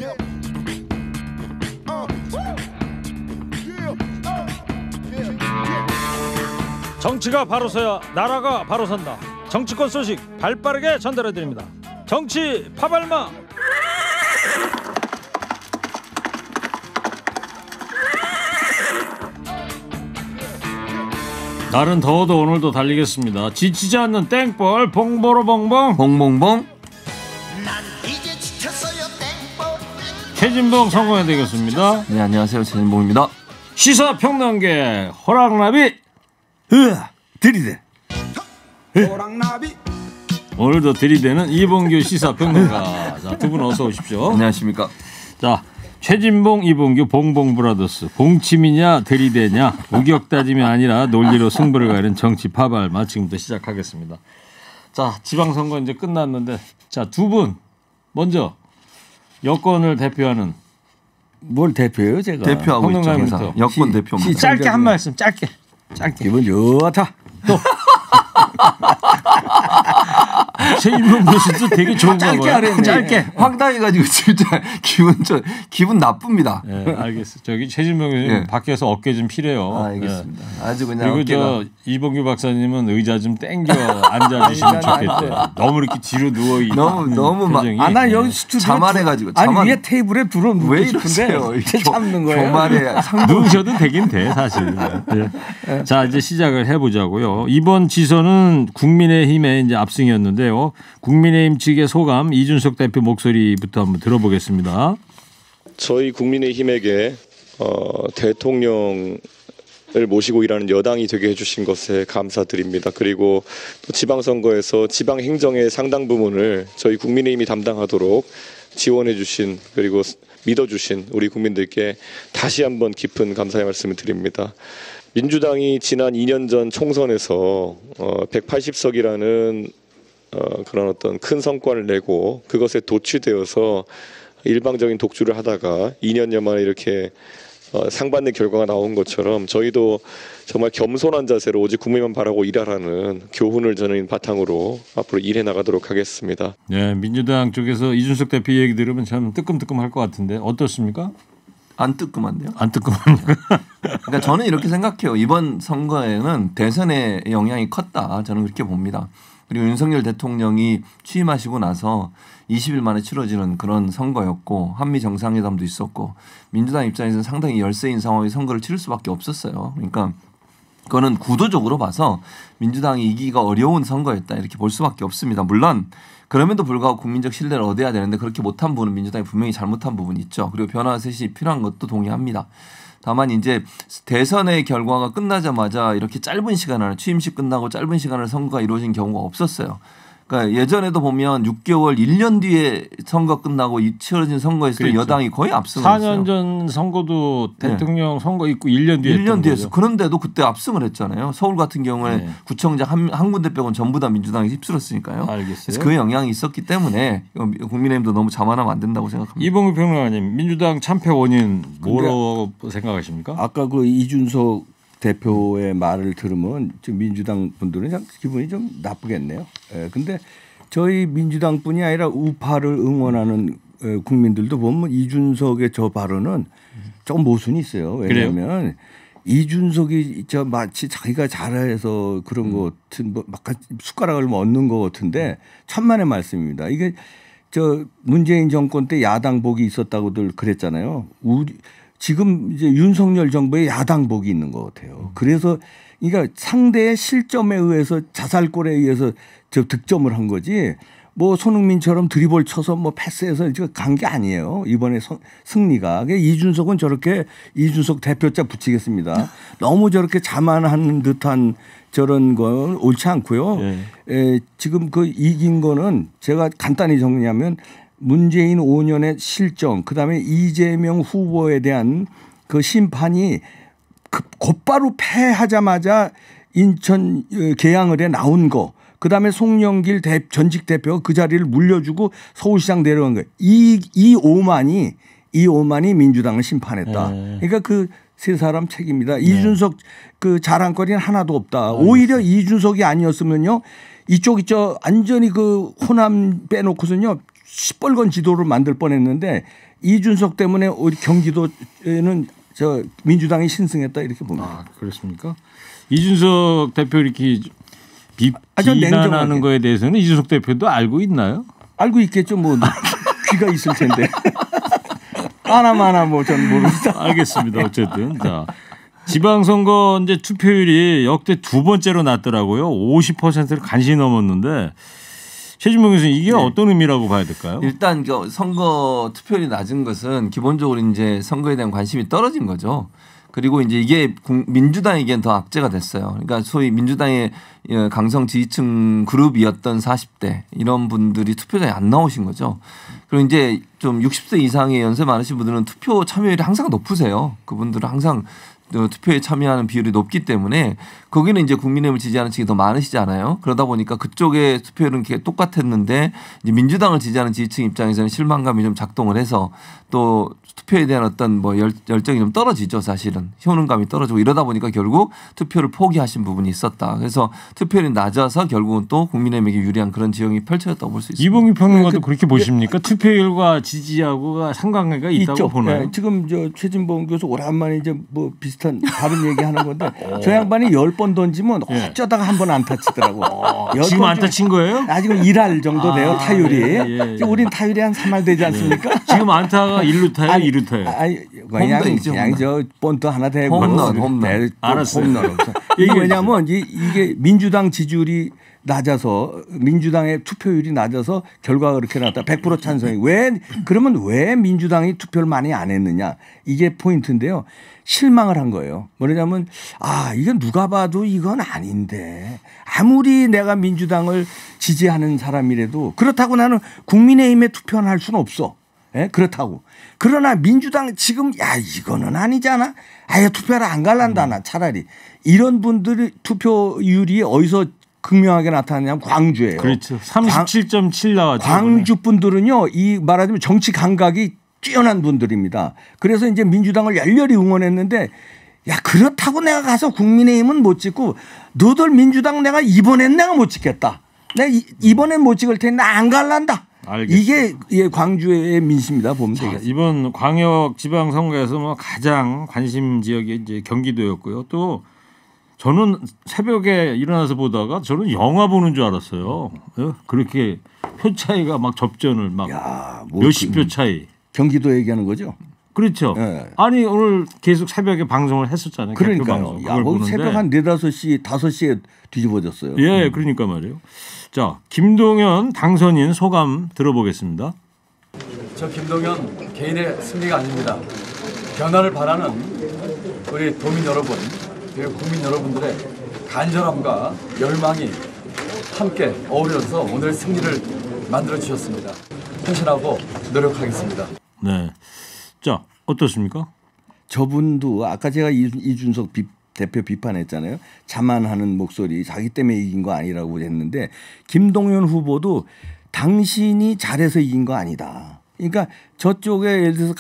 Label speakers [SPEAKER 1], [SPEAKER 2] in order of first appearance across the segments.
[SPEAKER 1] 정치가 바로 서야 나라가 바로 선다. 정치권 소식 발빠르게 전달해드립니다. 정치 파발마. 날은 더워도 오늘도 달리겠습니다. 지치지 않는 땡벌 봉보로봉봉
[SPEAKER 2] 봉봉봉.
[SPEAKER 1] 최진봉 성공해 되겠습니다.
[SPEAKER 2] 네, 안녕하세요, 최진봉입니다.
[SPEAKER 1] 시사평론계 호랑나비
[SPEAKER 2] 들이대.
[SPEAKER 1] 오늘도 들이대는 이봉규 시사평론가. 자, 두 분 어서 오십시오.
[SPEAKER 2] 안녕하십니까.
[SPEAKER 1] 자, 최진봉, 이봉규 봉봉브라더스. 봉침이냐 들이대냐 우격다짐이 아니라 논리로 승부를 가는 정치 파발마 지금부터 시작하겠습니다. 자, 지방선거 이제 끝났는데, 자, 두 분 먼저 여권을 대표하는.
[SPEAKER 3] 뭘 대표해요, 제가?
[SPEAKER 2] 대표하고 있죠, 항상. 여권 대표입니다.
[SPEAKER 1] 짧게 한 말씀, 짧게.
[SPEAKER 3] 기분 좋다.
[SPEAKER 1] 또 최진봉 교수도 되게 좋은 거 봐요. 짧게.
[SPEAKER 2] 황당해가지고 진짜 기분 나쁩니다.
[SPEAKER 1] 네, 알겠어. 저기 최진봉 교수님
[SPEAKER 2] 네.
[SPEAKER 1] 밖에서 어깨 좀 피래요.
[SPEAKER 2] 알겠습니다. 네. 아주 그냥.
[SPEAKER 1] 그리고
[SPEAKER 2] 어깨가.
[SPEAKER 1] 저 이봉규 박사님은 의자 좀 땡겨 앉아주시면 좋겠대요. 너무 이렇게 뒤로 누워 있는
[SPEAKER 2] 너무
[SPEAKER 1] 표정이.
[SPEAKER 3] 난 여기 스튜디오
[SPEAKER 2] 자만해가지고.
[SPEAKER 3] 아니 위에 테이블에 들어 눕고
[SPEAKER 2] 왜
[SPEAKER 3] 싶은데
[SPEAKER 2] 이러세요?
[SPEAKER 3] 참는 거예요.
[SPEAKER 2] 교만해.
[SPEAKER 1] 누우셔도 되긴 돼 사실. 네. 자, 이제 시작을 해보자고요. 이번 지선은 국민의힘의 이제 압승이었는데요. 국민의힘 측의 소감 이준석 대표 목소리부터 한번 들어보겠습니다.
[SPEAKER 4] 저희 국민의힘에게 대통령을 모시고 일하는 여당이 되게 해주신 것에 감사드립니다. 그리고 또 지방선거에서 지방행정의 상당 부분을 저희 국민의힘이 담당하도록 지원해 주신 그리고 믿어주신 우리 국민들께 다시 한번 깊은 감사의 말씀을 드립니다. 민주당이 지난 2년 전 총선에서 180석이라는 그런 어떤 큰 성과를 내고 그것에 도취되어서 일방적인 독주를 하다가 2년여 만에 이렇게 상반된 결과가 나온 것처럼 저희도 정말 겸손한 자세로 오직 국민만 바라고 일하라는 교훈을 저는 바탕으로 앞으로 일해 나가도록 하겠습니다.
[SPEAKER 1] 네, 민주당 쪽에서 이준석 대표 얘기 들으면 참 뜨끔뜨끔할 것 같은데 어떻습니까?
[SPEAKER 2] 안 뜨끔한데요?
[SPEAKER 1] 안 뜨끔합니까?
[SPEAKER 2] 그러니까 저는 이렇게 생각해요. 이번 선거에는 대선의 영향이 컸다. 저는 그렇게 봅니다. 그리고 윤석열 대통령이 취임하시고 나서 20일 만에 치러지는 그런 선거였고 한미 정상회담도 있었고 민주당 입장에서는 상당히 열세인 상황에 선거를 치를 수밖에 없었어요. 그러니까 그거는 구도적으로 봐서 민주당이 이기기가 어려운 선거였다 이렇게 볼 수밖에 없습니다. 물론 그럼에도 불구하고 국민적 신뢰를 얻어야 되는데 그렇게 못한 부분은 민주당이 분명히 잘못한 부분이 있죠. 그리고 변화 셋이 필요한 것도 동의합니다. 다만 이제 대선의 결과가 끝나자마자 이렇게 짧은 시간 안에 취임식 끝나고 짧은 시간 안에 선거가 이루어진 경우가 없었어요. 그러니까 예전에도 보면 6개월 1년 뒤에 선거 끝나고 치러진 선거에서 그렇죠. 여당이 거의 압승을 했어요.
[SPEAKER 1] 4년 전 선거도 대통령 선거 있고 1년 뒤에
[SPEAKER 2] 1년 뒤에 그런데도 그때 압승을 했잖아요. 서울 같은 경우에 구청장 한 군데 빼고는 전부 다 민주당이 휩쓸었으니까요.
[SPEAKER 1] 알겠어요.
[SPEAKER 2] 그래서 그 영향이 있었기 때문에 국민의힘도 너무 자만하면 안 된다고 생각합니다.
[SPEAKER 1] 이봉규 평론가님, 민주당 참패 원인 뭐라고 생각하십니까?
[SPEAKER 3] 아까 그 이준석 대표의 말을 들으면 민주당 분들은 기분이 좀 나쁘겠네요. 근데 저희 민주당뿐이 아니라 우파를 응원하는 국민들도 보면 이준석의 저 발언은 조금 모순이 있어요. 왜냐하면 그래요? 이준석이 마치 자기가 잘해서 그런 것 같은 막 숟가락을 얻는 것 같은데 천만의 말씀입니다. 이게 문재인 정권 때 야당복이 있었다고들 그랬잖아요. 지금 이제 윤석열 정부의 야당복이 있는 것 같아요. 그래서 그러니까 상대의 실점에 의해서 자살골에 의해서 득점을 한 거지 뭐 손흥민처럼 드리블 쳐서 뭐 패스해서 간 게 아니에요. 이번에 승리가. 이준석은 저렇게 이준석 대표자 붙이겠습니다. 너무 저렇게 자만하는 듯한 저런 건 옳지 않고요. 지금 그 이긴 거는 제가 간단히 정리하면 문재인 5년의 실정, 그다음에 이재명 후보에 대한 그 심판이 곧바로 패하자마자 인천 계양을에 나온 거, 그다음에 송영길 전직 대표가 그 자리를 물려주고 서울시장 내려간 거예요. 이 오만이 민주당을 심판했다. 그러니까 그 세 사람 책임이다. 이준석 그 자랑거리는 하나도 없다. 오히려 이준석이 아니었으면요. 이쪽 완전히 그 호남 빼놓고서는요. 시뻘건 지도를 만들 뻔했는데 이준석 때문에 우리 경기도에는 저 민주당이 신승했다 이렇게 봅니다.
[SPEAKER 1] 아, 그렇습니까? 이준석 대표 이렇게
[SPEAKER 3] 전
[SPEAKER 1] 비난하는
[SPEAKER 3] 냉정하게.
[SPEAKER 1] 거에 대해서는 이준석 대표도 알고 있나요?
[SPEAKER 3] 알고 있겠죠. 뭐 귀가 있을 텐데. 하나마나 뭐 전 모릅니다.
[SPEAKER 1] 알겠습니다. 어쨌든 자 지방선거 이제 투표율이 역대 두 번째로 낮더라고요. 50%를 간신히 넘었는데 최진봉 교수님 이게 어떤 의미라고 봐야 될까요?
[SPEAKER 2] 일단 선거 투표율이 낮은 것은 기본적으로 이제 선거에 대한 관심이 떨어진 거죠. 그리고 이제 이게 민주당에겐 더 악재가 됐어요. 그러니까 소위 민주당의 강성 지지층 그룹이었던 40대 이런 분들이 투표장에 안 나오신 거죠. 그리고 이제 좀 60세 이상의 연세 많으신 분들은 투표 참여율이 항상 높으세요. 그분들은 항상 투표에 참여하는 비율이 높기 때문에 거기는 이제 국민의힘을 지지하는 층이 더 많으시잖아요. 그러다 보니까 그쪽의 투표율은 똑같았는데 이제 민주당을 지지하는 지지층 입장에서는 실망감이 좀 작동을 해서 또 투표에 대한 어떤 뭐 열정이 좀 떨어지죠. 사실은 효능감이 떨어지고 이러다 보니까 결국 투표를 포기하신 부분이 있었다. 그래서 투표율이 낮아서 결국은 또 국민의힘에게 유리한 그런 지형이 펼쳐졌다고 볼 수 있습니다.
[SPEAKER 1] 이봉규 평론가도 그렇게 보십니까? 투표율과 지지하고가 상관관계가 있다고
[SPEAKER 3] 있죠.
[SPEAKER 1] 보나요?
[SPEAKER 3] 네, 지금 저 최진봉 교수 오랜만에 이제 뭐 비슷한 다른 얘기하는 건데 저 양반이 10번 던지면 어쩌다가 한 번 안 타치더라고.
[SPEAKER 1] 지금 안 타친 거예요?
[SPEAKER 3] 지금 1할 정도 돼요 타율이.
[SPEAKER 1] 예.
[SPEAKER 3] 우린 타율이 한 3할 되지 않습니까?
[SPEAKER 1] 지금 안타가 1루타예요, 2루타예요.
[SPEAKER 3] 그냥 저 본트 하나 대고
[SPEAKER 2] 홈런.
[SPEAKER 1] 알았어요.
[SPEAKER 3] 홈런. 이게 왜냐하면 이게 민주당 지지율이 낮아서 민주당의 투표율이 낮아서 결과가 그렇게 나왔다. 100% 찬성이. 그러면 왜 민주당이 투표를 많이 안 했느냐. 이게 포인트인데요. 실망을 한 거예요. 뭐냐면 이건 누가 봐도 이건 아닌데 아무리 내가 민주당을 지지하는 사람이라도 그렇다고 나는 국민의힘에 투표는 할 수는 없어. 예? 그렇다고. 그러나 민주당 지금 이거는 아니잖아. 아예 투표를 안 갈란다 나 차라리. 이런 분들의 투표율이 어디서 극명하게 나타나냐면 광주예요.
[SPEAKER 1] 그렇죠. 37.7 나왔죠.
[SPEAKER 3] 광주 분들은요. 이 말하자면 정치 감각이 뛰어난 분들입니다. 그래서 이제 민주당을 열렬히 응원했는데 그렇다고 내가 가서 국민의힘은 못 찍고 너들 민주당 내가 이번엔 내가 못 찍겠다. 내가 이번엔 못 찍을 테니 나 안 갈란다.
[SPEAKER 1] 알겠습니다.
[SPEAKER 3] 이게 광주의 민심이다 보면 되겠습니다.
[SPEAKER 1] 이번 광역 지방선거에서 뭐 가장 관심 지역이 이제 경기도였고요. 또 저는 새벽에 일어나서 보다가 저는 영화 보는 줄 알았어요. 그렇게 표 차이가 막 접전을 막 몇십 표 차이.
[SPEAKER 3] 경기도 얘기하는 거죠?
[SPEAKER 1] 그렇죠.
[SPEAKER 3] 네.
[SPEAKER 1] 아니 오늘 계속 새벽에 방송을 했었잖아요.
[SPEAKER 3] 그러니까요. 거기 새벽 한 4, 5시, 5시에 뒤집어졌어요.
[SPEAKER 1] 예, 그러니까 말이에요. 자, 김동연 당선인 소감 들어보겠습니다.
[SPEAKER 5] 저 김동연 개인의 승리가 아닙니다. 변화를 바라는 우리 도민 여러분 그리고 국민 여러분들의 간절함과 열망이 함께 어우러서 오늘 승리를 만들어 주셨습니다. 헌신하고 노력하겠습니다.
[SPEAKER 1] 네. 자, 어떻습니까?
[SPEAKER 3] 저분도 아까 제가 이준석 대표 비판했잖아요. 자만하는 목소리 자기 때문에 이긴 거 아니라고 했는데 김동연 후보도 당신이 잘해서 이긴 거 아니다. 그러니까 저쪽에 예를 들어서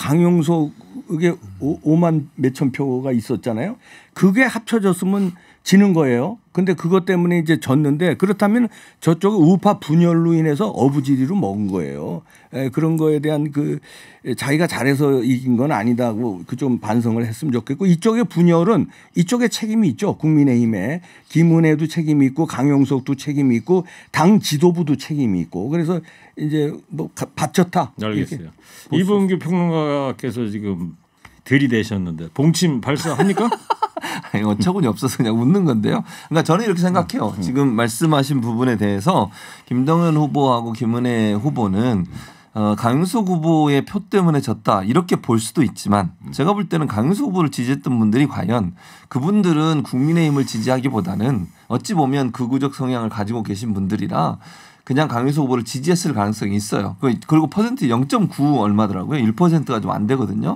[SPEAKER 3] 강용석에 5만 몇천 표가 있었잖아요. 그게 합쳐졌으면 지는 거예요. 근데 그것 때문에 이제 졌는데 그렇다면 저쪽의 우파 분열로 인해서 어부지리로 먹은 거예요. 그런 거에 대한 자기가 잘해서 이긴 건 아니다고 좀 반성을 했으면 좋겠고 이쪽의 분열은 이쪽에 책임이 있죠. 국민의힘에 김은혜도 책임이 있고 강용석도 책임이 있고 당 지도부도 책임이 있고 그래서 이제 뭐 바쳤다.
[SPEAKER 1] 알겠어요. 이봉규 평론가께서 지금 들이대셨는데 봉침 발사합니까?
[SPEAKER 2] 아니, 어처구니 없어서 그냥 웃는 건데요. 그러니까 저는 이렇게 생각해요. 지금 말씀하신 부분에 대해서 김동연 후보하고 김은혜 후보는 강용석 후보의 표 때문에 졌다 이렇게 볼 수도 있지만 제가 볼 때는 강용석 후보를 지지했던 분들이 과연 그분들은 국민의힘을 지지하기보다는 어찌 보면 극우적 성향을 가지고 계신 분들이라 그냥 강용석 후보를 지지했을 가능성이 있어요. 그리고 퍼센트 0.9 얼마더라고요. 1%가 좀 안 되거든요.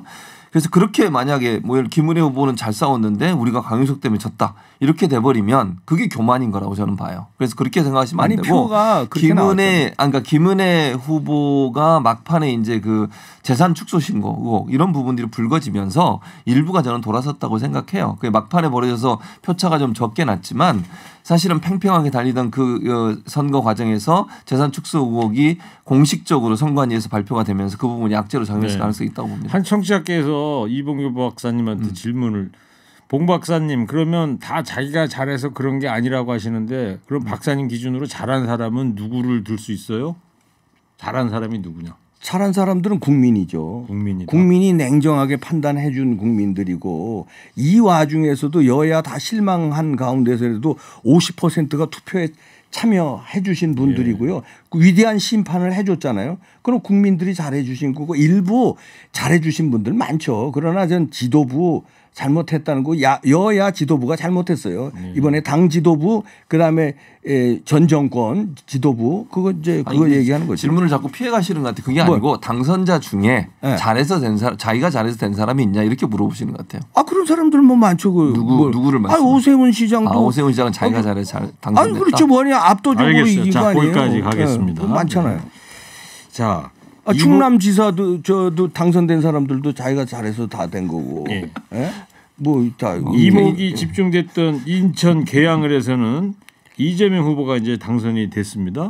[SPEAKER 2] 그래서 그렇게 만약에 뭐 김은혜 후보는 잘 싸웠는데 우리가 강용석 때문에 졌다 이렇게 돼버리면 그게 교만인 거라고 저는 봐요. 그래서 그렇게 생각하시면 안
[SPEAKER 3] 아니,
[SPEAKER 2] 되고
[SPEAKER 3] 표가 그렇게
[SPEAKER 2] 그러니까 김은혜 후보가 막판에 이제 그 재산 축소 신고 의혹 이런 부분들이 불거지면서 일부가 저는 돌아섰다고 생각해요. 그게 막판에 벌어져서 표차가 좀 적게 났지만 사실은 팽팽하게 달리던 그 선거 과정에서 재산 축소 의혹이 공식적으로 선관위에서 발표가 되면서 그 부분이 악재로 작용했을 가능성이 있다고 봅니다.
[SPEAKER 1] 한 청취자께서 이봉규 박사님한테 질문을 봉 박사님 그러면 다 자기가 잘해서 그런 게 아니라고 하시는데 그럼 박사님 기준으로 잘한 사람은 누구를 들 수 있어요? 잘한 사람이 누구냐?
[SPEAKER 3] 잘한 사람들은 국민이죠.
[SPEAKER 1] 국민이다.
[SPEAKER 3] 국민이 냉정하게 판단해 준 국민들이고 이 와중에서도 여야 다 실망한 가운데서라도 50%가 투표에 참여해 주신 분들이고요. 그 위대한 심판을 해 줬잖아요. 그럼 국민들이 잘해 주신 거고 일부 잘해 주신 분들 많죠. 그러나 전 지도부 잘못했다는 거 여야 지도부가 잘못했어요. 이번에 당 지도부 그다음에 전 정권 지도부 그거 이제 그거 얘기하는 거죠.
[SPEAKER 2] 질문을 자꾸 피해 가시는 것 같아요. 그게 아니고 당선자 중에 잘해서 된 사람 자기가 잘해서 된 사람이 있냐 이렇게 물어보시는 것 같아요.
[SPEAKER 3] 아 그런 사람들 뭐 많죠.
[SPEAKER 2] 누구를 말씀하세요?
[SPEAKER 3] 오세훈 시장도
[SPEAKER 2] 오세훈 시장은 자기가 잘해서 당선됐다.
[SPEAKER 3] 아니 그렇죠. 뭐냐 압도적으로
[SPEAKER 1] 알겠어요.
[SPEAKER 3] 이긴
[SPEAKER 1] 자,
[SPEAKER 3] 거 아니에요.
[SPEAKER 1] 거기까지 가겠습니다.
[SPEAKER 3] 많잖아요.
[SPEAKER 1] 자.
[SPEAKER 3] 충남지사도 저도 당선된 사람들도 자기가 잘해서 다 된 거고.
[SPEAKER 1] 예.
[SPEAKER 3] 예? 뭐 다
[SPEAKER 1] 이목이 집중됐던 인천 계양을에서는 이재명 후보가 이제 당선이 됐습니다.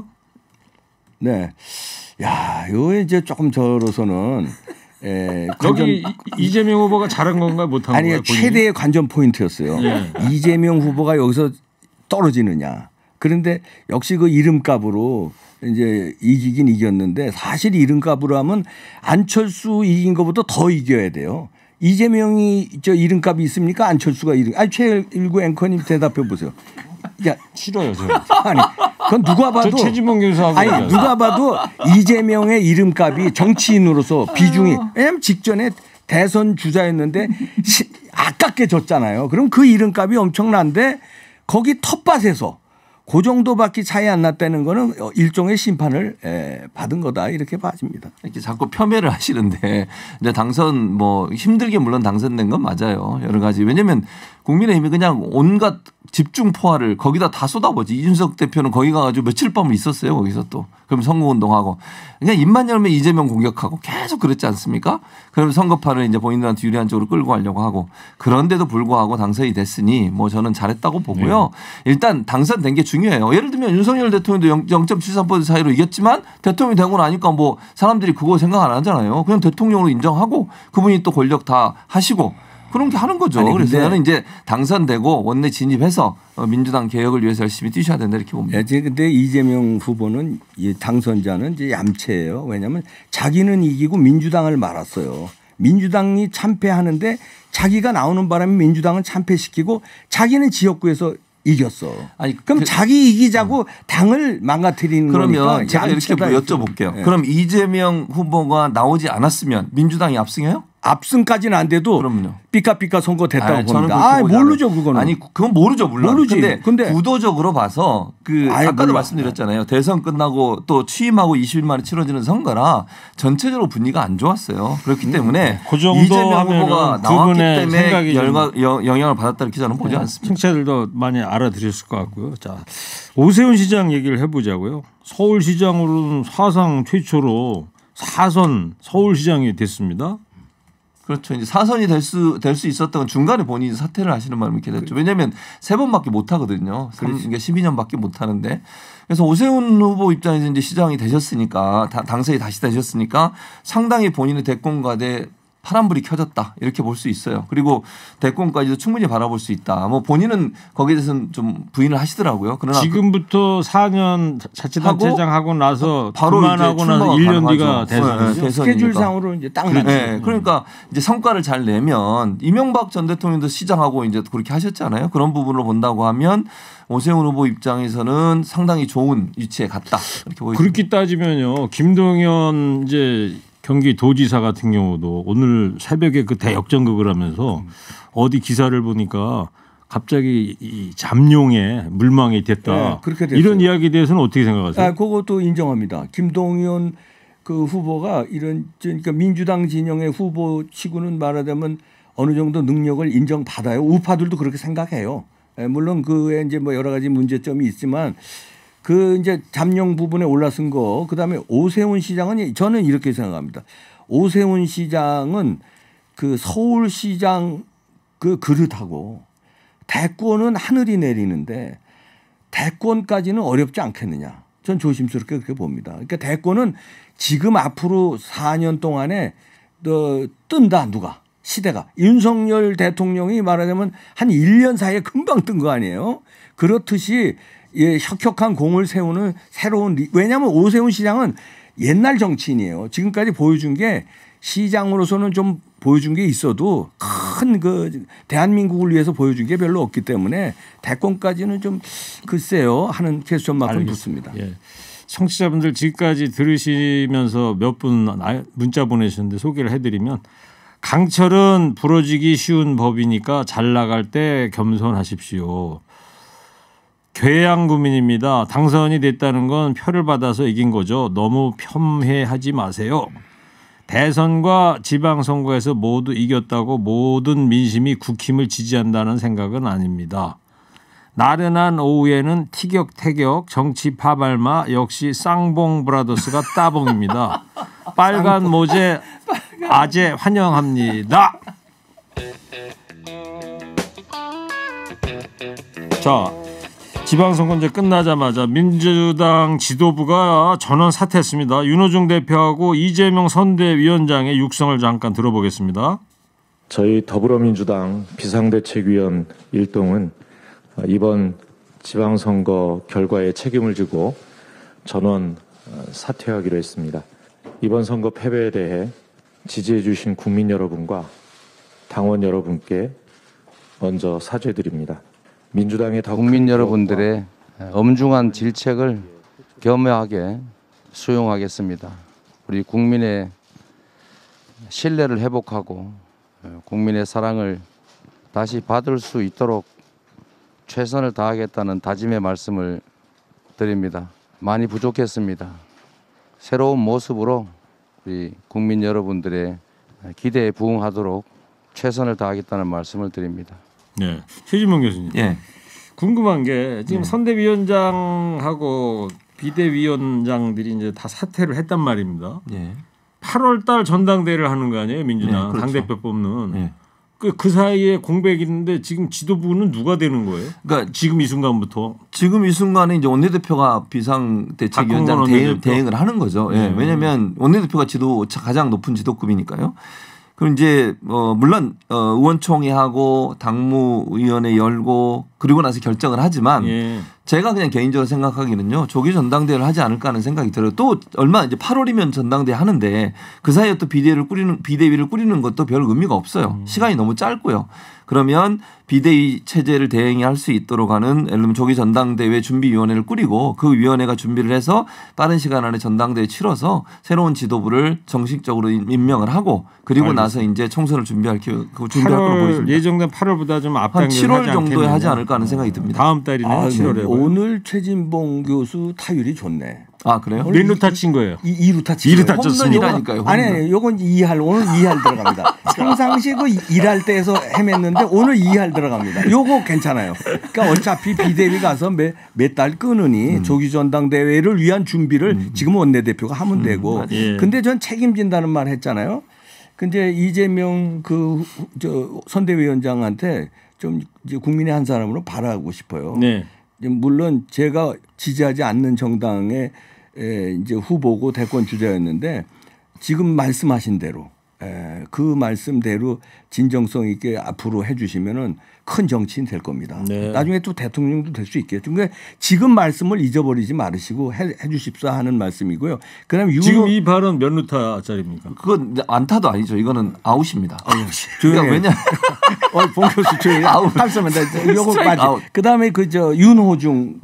[SPEAKER 3] 네. 야, 요 이제 조금 저로서는
[SPEAKER 1] 여기 이재명 후보가 잘한 건가요, 못한 건가요?
[SPEAKER 3] 아니 최대의 관전 포인트였어요.
[SPEAKER 1] 네.
[SPEAKER 3] 이재명 후보가 여기서 떨어지느냐. 그런데 역시 그 이름값으로 이제 이기긴 이겼는데 사실 이름값으로 하면 안철수 이긴 것보다 더 이겨야 돼요. 이재명이 저 이름값이 있습니까? 안철수가 이름. 아니 최일구 앵커님 대답해 보세요. 야
[SPEAKER 1] 싫어요, 저.
[SPEAKER 3] 아니 그건 누가 봐도
[SPEAKER 1] 저 최진봉 교수하고
[SPEAKER 3] 아니 누가 봐도 이재명의 이름값이 정치인으로서 비중이 왜냐하면 직전에 대선 주자였는데 아깝게 졌잖아요. 그럼 그 이름값이 엄청난데 거기 텃밭에서 그 정도밖에 차이 안 났다는 거는 일종의 심판을 받은 거다 이렇게 봐집니다.
[SPEAKER 2] 이렇게 자꾸 폄훼를 하시는데 이제 당선 뭐 힘들게 물론 당선된 건 맞아요. 여러 가지 왜냐하면 국민의힘이 그냥 온갖 집중 포화를 거기다 다 쏟아보지. 이준석 대표는 거기 가가지고 며칠 밤을 있었어요. 거기서 또. 그럼 선거운동하고. 그냥 입만 열면 이재명 공격하고 계속 그랬지 않습니까? 그럼 선거판을 이제 본인들한테 유리한 쪽으로 끌고 가려고 하고. 그런데도 불구하고 당선이 됐으니 뭐 저는 잘했다고 보고요. 일단 당선된 게 중요해요. 예를 들면 윤석열 대통령도 0.73% 차이로 이겼지만 대통령이 되고 나니까 뭐 사람들이 그거 생각 안 하잖아요. 그냥 대통령으로 인정하고 그분이 또 권력 다 하시고 그런 게 하는 거죠. 그래서 저는 이제 당선되고 원내 진입해서 민주당 개혁을 위해서 열심히 뛰셔야 된다 이렇게 봅니다.
[SPEAKER 3] 그런데 이재명 후보는 당선자는 이제 얌체예요. 왜냐하면 자기는 이기고 민주당을 말았어요. 민주당이 참패하는데 자기가 나오는 바람에 민주당은 참패시키고 자기는 지역구에서 이겼어. 아니, 그럼 자기 이기자고 당을 망가뜨리는 거니까.
[SPEAKER 2] 그러면 제가 이렇게 여쭤볼게요. 네. 그럼 이재명 후보가 나오지 않았으면 민주당이 압승해요?
[SPEAKER 3] 압승까지는 안 돼도
[SPEAKER 2] 그럼요.
[SPEAKER 3] 삐까삐까 선거 됐다고 봅니다. 모르죠 그거는.
[SPEAKER 2] 아니 그건 모르죠 물론.
[SPEAKER 3] 모르지.
[SPEAKER 2] 근데 구도적으로 봐서 아까도 말씀드렸잖아요. 대선 끝나고 또 취임하고 20일 만에 치러지는 선거라 전체적으로 분위기가 안 좋았어요. 그렇기 때문에
[SPEAKER 1] 그 정도
[SPEAKER 2] 이재명 후보가 나왔기 때문에 영향을 받았다 이렇게 저는 보지 않습니다.
[SPEAKER 1] 청취자들도 많이 알아들으실 것 같고요. 자, 오세훈 시장 얘기를 해보자고요. 서울시장으로는 사상 최초로 4선 서울시장이 됐습니다.
[SPEAKER 2] 그렇죠. 이제 사선이 될 수 있었던 건 중간에 본인이 사퇴를 하시는 바람에 이렇게 됐죠. 왜냐하면 3번밖에 못 하거든요. 그러니까 12년밖에 못 하는데. 그래서 오세훈 후보 입장에서 이제 시장이 되셨으니까 당선이 다시 되셨으니까 상당히 본인의 대권과대 파란불이 켜졌다 이렇게 볼 수 있어요. 그리고 대권까지도 충분히 바라볼 수 있다. 뭐 본인은 거기에 대해서는 좀 부인을 하시더라고요. 그러나
[SPEAKER 1] 지금부터 4년 자치단체장 하고 나서
[SPEAKER 2] 바로
[SPEAKER 1] 그만하고 나서 1년 뒤가 대선이죠.
[SPEAKER 3] 스케줄상으로 이제 딱 맞죠.
[SPEAKER 2] 네. 그러니까 이제 성과를 잘 내면 이명박 전 대통령도 시장하고 이제 그렇게 하셨잖아요. 그런 부분으로 본다고 하면 오세훈 후보 입장에서는 상당히 좋은 위치에 갔다 이렇게 보입니다.
[SPEAKER 1] 그렇게 따지면요, 김동연 이제 경기도지사 같은 경우도 오늘 새벽에 그 대역전극을 하면서 어디 기사를 보니까 갑자기 이 잠룡에 물망이 됐다.
[SPEAKER 3] 네, 그렇게 됐어요.
[SPEAKER 1] 이런 이야기에 대해서는 어떻게 생각하세요?
[SPEAKER 3] 그것도 인정합니다. 김동연 그 후보가 그러니까 민주당 진영의 후보 치고는 말하자면 어느 정도 능력을 인정받아요. 우파들도 그렇게 생각해요. 물론 그에 이제 뭐 여러 가지 문제점이 있지만 그 이제 잠룡 부분에 올라선 거 그다음에 오세훈 시장은 저는 이렇게 생각합니다. 오세훈 시장은 그 서울시장 그 그릇하고 대권은 하늘이 내리는데 대권까지는 어렵지 않겠느냐. 전 조심스럽게 그렇게 봅니다. 그러니까 대권은 지금 앞으로 4년 동안에 뜬다 누가. 시대가. 윤석열 대통령이 말하자면 한 1년 사이에 금방 뜬 거 아니에요. 그렇듯이 혁혁한 공을 세우는 새로운 왜냐하면 오세훈 시장은 옛날 정치인이에요. 지금까지 보여준 게 시장으로서는 좀 보여준 게 있어도 큰 그 대한민국을 위해서 보여준 게 별로 없기 때문에 대권까지는 좀 글쎄요 하는 퀘스천만큼 붙습니다.
[SPEAKER 1] 예. 청취자분들 지금까지 들으시면서 몇 분 문자 보내셨는데 소개를 해드리면 강철은 부러지기 쉬운 법이니까 잘 나갈 때 겸손하십시오. 괴양구민입니다. 당선이 됐다는 건 표를 받아서 이긴 거죠. 너무 폄훼하지 마세요. 대선과 지방선거에서 모두 이겼다고 모든 민심이 국힘을 지지한다는 생각은 아닙니다. 나른한 오후에는 티격태격 정치 파발마 역시 쌍봉 브라더스가 따봉입니다. 빨간 모제 아재 환영합니다. 자, 지방선거 이제 끝나자마자 민주당 지도부가 전원 사퇴했습니다. 윤호중 대표하고 이재명 선대위원장의 육성을 잠깐 들어보겠습니다.
[SPEAKER 6] 저희 더불어민주당 비상대책위원 일동은 이번 지방선거 결과에 책임을 지고 전원 사퇴하기로 했습니다. 이번 선거 패배에 대해 지지해 주신 국민 여러분과 당원 여러분께 먼저 사죄드립니다. 민주당의
[SPEAKER 7] 국민 여러분들의 엄중한 질책을 겸허하게 수용하겠습니다. 우리 국민의 신뢰를 회복하고 국민의 사랑을 다시 받을 수 있도록 최선을 다하겠다는 다짐의 말씀을 드립니다. 많이 부족했습니다. 새로운 모습으로 우리 국민 여러분들의 기대에 부응하도록 최선을 다하겠다는 말씀을 드립니다.
[SPEAKER 1] 네, 최진봉 교수님.
[SPEAKER 2] 예.
[SPEAKER 1] 궁금한 게 지금 선대위원장하고 비대위원장들이 이제 다 사퇴를 했단 말입니다.
[SPEAKER 2] 예.
[SPEAKER 1] 8월달 전당대회를 하는 거 아니에요, 민주당
[SPEAKER 2] 네, 그렇죠.
[SPEAKER 1] 당대표 뽑는.
[SPEAKER 2] 예.
[SPEAKER 1] 그 사이에 공백이 있는데 지금 지도부는 누가 되는 거예요?
[SPEAKER 2] 그러니까
[SPEAKER 1] 지금 이 순간부터.
[SPEAKER 2] 지금 이 순간에 이제 원내대표가 비상대책위원장 대행을 하는 거죠. 예. 왜냐하면 원내대표가 가장 높은 지도급이니까요. 그럼 이제 물론 의원총회하고 당무위원회 열고 그리고 나서 결정을 하지만
[SPEAKER 1] 예.
[SPEAKER 2] 제가 그냥 개인적으로 생각하기는요. 조기 전당대회를 하지 않을까 하는 생각이 들어요. 또 얼마 이제 8월이면 전당대회 하는데 그 사이에 또 비대위를 꾸리는 것도 별 의미가 없어요. 시간이 너무 짧고요. 그러면 비대위 체제를 대행할 수 있도록 하는 예를 들면 조기 전당대회 준비위원회를 꾸리고 그 위원회가 준비를 해서 빠른 시간 안에 전당대회 치러서 새로운 지도부를 정식적으로 임명을 하고 그리고 나서 이제 총선을 준비할 걸로 보입니다.
[SPEAKER 1] 예정된 8월보다 좀
[SPEAKER 2] 한
[SPEAKER 1] 앞당겨서
[SPEAKER 2] 7월 정도에 하지 않을까 하는 생각이 듭니다.
[SPEAKER 1] 다음 달이네 7월에.
[SPEAKER 3] 오늘 최진봉 교수 타율이 좋네.
[SPEAKER 2] 아 그래요?
[SPEAKER 1] 몇 루타 친 거예요?
[SPEAKER 3] 2루타 친
[SPEAKER 1] 2루타 쳤습니다.
[SPEAKER 2] 홈런이라니까요.
[SPEAKER 3] 아니 요건 2할 오늘 2할 들어갑니다. 평상시 그 1할 때에서 헤맸는데 오늘 2할 들어갑니다. 요거 괜찮아요. 그러니까 어차피 비대위 가서 몇 달 끄느니 조기 전당대회를 위한 준비를 지금 원내대표가 하면 되고.
[SPEAKER 1] 예.
[SPEAKER 3] 근데 전 책임진다는 말 했잖아요. 근데 이재명 선대위원장한테 좀 이제 국민의 한 사람으로 바라고 싶어요.
[SPEAKER 1] 네.
[SPEAKER 3] 물론 제가 지지하지 않는 정당의 이제 후보고 대권 주자였는데 지금 말씀하신 대로 그 말씀대로 진정성 있게 앞으로 해주시면은 큰 정치인 될 겁니다.
[SPEAKER 1] 네.
[SPEAKER 3] 나중에 또 대통령도 될 수 있겠죠. 그러니까 지금 말씀을 잊어버리지 말으시고 해주십사 하는 말씀이고요. 그다음에
[SPEAKER 1] 지금 이 발언 몇 루타짜리입니까?
[SPEAKER 2] 그건 안타도 아니죠. 이거는 아웃입니다.
[SPEAKER 3] 조용히
[SPEAKER 2] 왜냐?
[SPEAKER 3] 봉 교수 조용히 말씀한다. 요거 빠지. 그다음에 윤호중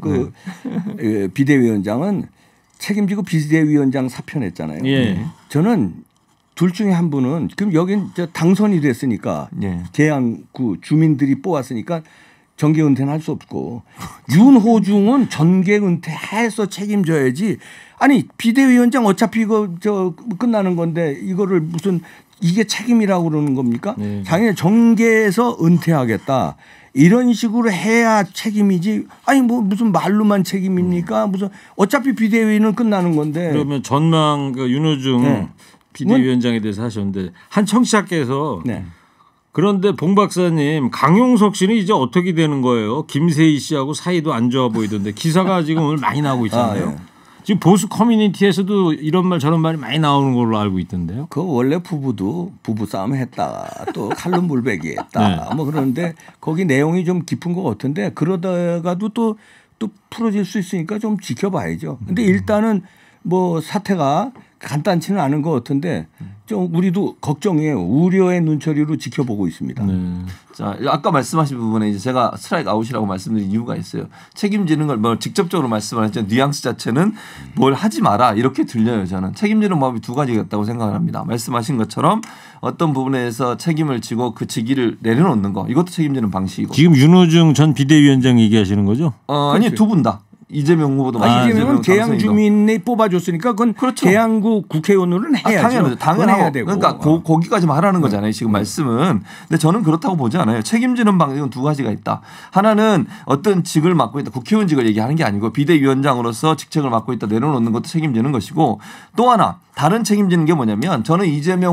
[SPEAKER 3] 비대위원장은 책임지고 비대위원장 사표냈잖아요.
[SPEAKER 1] 예.
[SPEAKER 3] 저는 둘 중에 한 분은 그럼 여긴 당선이 됐으니까
[SPEAKER 2] 예.
[SPEAKER 3] 계양구 주민들이 뽑았으니까 정계 은퇴는 할 수 없고 윤호중은 전계 은퇴해서 책임져야지. 아니 비대위원장 어차피 이거 저 끝나는 건데 이거를 무슨 이게 책임이라고 그러는 겁니까?
[SPEAKER 1] 네.
[SPEAKER 3] 자기는 정계에서 은퇴하겠다. 이런 식으로 해야 책임이지. 아니 뭐 무슨 말로만 책임입니까? 무슨 어차피 비대위는 끝나는 건데.
[SPEAKER 1] 그러면 전망 그 윤호중
[SPEAKER 3] 네.
[SPEAKER 1] 비대위원장에 대해서 하셨는데 한 청취자께서
[SPEAKER 3] 네.
[SPEAKER 1] 그런데 봉 박사님 강용석 씨는 이제 어떻게 되는 거예요? 김세희 씨하고 사이도 안 좋아 보이던데 기사가 지금 오늘 많이 나오고 있잖아요.
[SPEAKER 3] 아, 예.
[SPEAKER 1] 지금 보수 커뮤니티에서도 이런 말 저런 말이 많이 나오는 걸로 알고 있던데요.
[SPEAKER 3] 그 원래 부부도 부부 싸움 했다. 또 칼로 물베기 했다.
[SPEAKER 1] 네.
[SPEAKER 3] 뭐 그런데 거기 내용이 좀 깊은 것 같은데 그러다가도 또 풀어질 수 있으니까 좀 지켜봐야죠. 근데 일단은 뭐 사태가 간단치는 않은 것 같은데 좀 우리도 걱정이에요. 우려의 눈초리로 지켜보고 있습니다.
[SPEAKER 1] 네.
[SPEAKER 2] 자, 아까 말씀하신 부분에 이제 제가 스트라이크 아웃이라고 말씀드린 이유가 있어요. 책임지는 걸 뭐 직접적으로 말씀을 했죠. 뉘앙스 자체는 뭘 하지 마라 이렇게 들려요. 저는 책임지는 마음이 두 가지가 있다고 생각을 합니다. 말씀하신 것처럼 어떤 부분에서 책임을 지고 그 직위를 내려놓는 거 이것도 책임지는 방식이고.
[SPEAKER 1] 지금 윤호중 전 비대위원장 얘기하시는 거죠?
[SPEAKER 2] 아니 두 분 다. 이재명 후보도
[SPEAKER 3] 이재명은 계양
[SPEAKER 2] 당선인도.
[SPEAKER 3] 주민이 뽑아줬으니까 그건
[SPEAKER 2] 그렇죠.
[SPEAKER 3] 계양구 국회의원으로는 해야죠.
[SPEAKER 2] 당연하고
[SPEAKER 3] 해야 되고.
[SPEAKER 2] 그러니까 거기까지만 하라는 거잖아요. 지금 말씀은. 근데 저는 그렇다고 보지 않아요. 책임지는 방식은 두 가지가 있다. 하나는 어떤 직을 맡고 있다. 국회의원직을 얘기하는 게 아니고 비대위원장으로서 직책을 맡고 있다 내려놓는 것도 책임지는 것이고 또 하나 다른 책임지는 게 뭐냐면 저는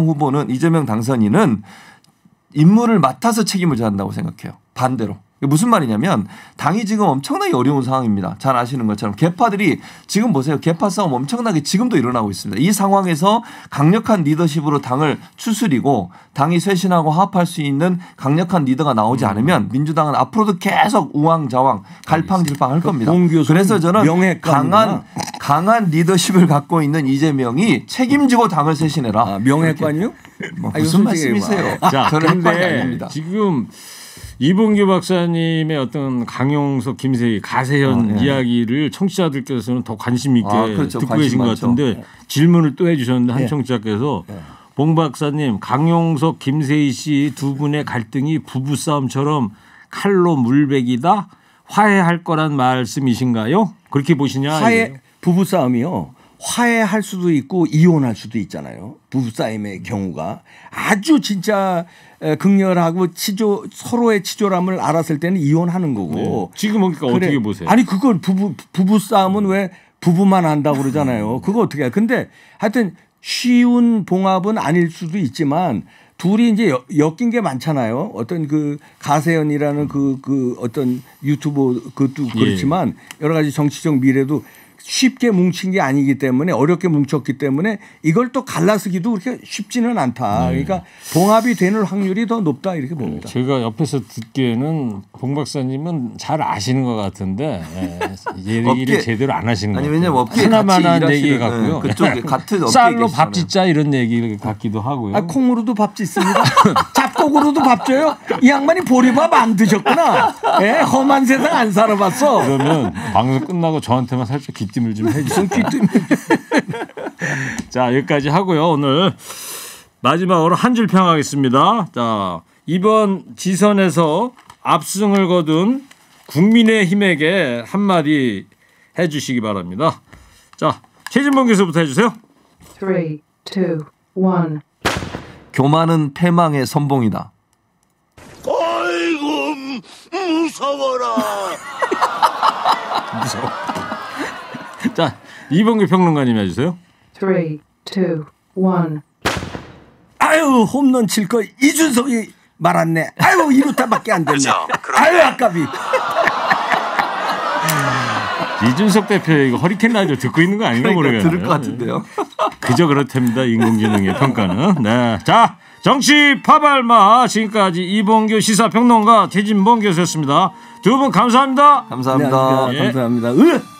[SPEAKER 2] 이재명 당선인은 임무를 맡아서 책임을 져야 한다고 생각해요. 반대로. 무슨 말이냐면 당이 지금 엄청나게 어려운 상황입니다. 잘 아시는 것처럼 개파들이 지금 보세요. 개파 싸움 엄청나게 지금도 일어나고 있습니다. 이 상황에서 강력한 리더십으로 당을 추스리고 당이 쇄신하고 화합할 수 있는 강력한 리더가 나오지 않으면 민주당은 앞으로도 계속 우왕좌왕 갈팡질팡할 겁니다. 그래서 저는 강한 리더십을 갖고 있는 이재명이 책임지고 당을 쇄신해라.
[SPEAKER 3] 명예관이요?
[SPEAKER 2] 뭐 무슨 말씀이세요?
[SPEAKER 1] 자,
[SPEAKER 2] 저는
[SPEAKER 1] 그런데 지금 이봉규 박사님의 어떤 강용석, 김세희, 가세현 이야기를 청취자들께서는 더 관심 있게
[SPEAKER 2] 그렇죠.
[SPEAKER 1] 듣고 계신 것 같은데 질문을 또 해주셨는데 한 청취자께서 봉 박사님, 강용석, 김세희 씨 두 분의 갈등이 부부싸움처럼 칼로 물베기다 화해할 거란 말씀이신가요? 그렇게 보시냐?
[SPEAKER 3] 부부싸움이요. 화해할 수도 있고 이혼할 수도 있잖아요. 부부싸움의 경우가 아주 진짜 극렬하고 서로의 치졸함을 알았을 때는 이혼하는 거고.
[SPEAKER 1] 네. 지금 그러니까 어떻게 보세요?
[SPEAKER 3] 아니 그걸 부부싸움은 왜 부부만 한다고 그러잖아요. 그거 어떻게 해. 근데 하여튼 쉬운 봉합은 아닐 수도 있지만 둘이 이제 엮인 게 많잖아요. 어떤 그 가세연이라는 그 어떤 유튜버 그것도 그렇지만 여러 가지 정치적 미래도 쉽게 뭉친 게 아니기 때문에 어렵게 뭉쳤기 때문에 이걸 또 갈라쓰기도 그렇게 쉽지는 않다. 그러니까 봉합이 되는 확률이 더 높다 이렇게 봅니다.
[SPEAKER 1] 제가 옆에서 듣기에는 봉 박사님은 잘 아시는 것 같은데 얘기를 제대로 안 하시는 것 같아요.
[SPEAKER 2] 왜냐면 업계
[SPEAKER 1] 하나만한 얘기 같고요.
[SPEAKER 2] 그쪽에 같은
[SPEAKER 1] 쌀로 밥 짓자 이런 얘기 같기도 하고요.
[SPEAKER 3] 콩으로도 밥 짓습니다. 잡곡으로도 밥 줘요. 이 양반이 보리밥 안 드셨구나. 험한 세상 안 살아봤어.
[SPEAKER 1] 그러면 방송 끝나고 저한테만 살짝 귀띔을 좀 해주세요. 자, 여기까지 하고요. 오늘 마지막으로 한 줄 평하겠습니다. 자, 이번 지선에서 압승을 거둔 국민의힘에게 한마디 해주시기 바랍니다. 자, 최진봉 교수부터 해주세요.
[SPEAKER 8] 3, 2, 1.
[SPEAKER 2] 교만은 패망의 선봉이다.
[SPEAKER 9] 아이고 무서워라.
[SPEAKER 1] 무서워. 자, 이봉규 평론가님 해주세요.
[SPEAKER 8] 3, 2, 1.
[SPEAKER 3] 아유 홈런 칠 거 이준석이 말았네. 아유 2루타밖에 안 됐네. 아유 아깝이.
[SPEAKER 1] 이준석 대표 이거 허리케인 라디오 듣고 있는 거 아닌가 모르겠네요.
[SPEAKER 2] 들을 것 같은데요.
[SPEAKER 1] 그저 그렇답니다. 인공지능의 평가는. 네, 자 정치 파발마 지금까지 이봉규 시사평론가 최진봉 교수였습니다. 두 분 감사합니다.
[SPEAKER 2] 감사합니다.
[SPEAKER 3] 네, 감사합니다.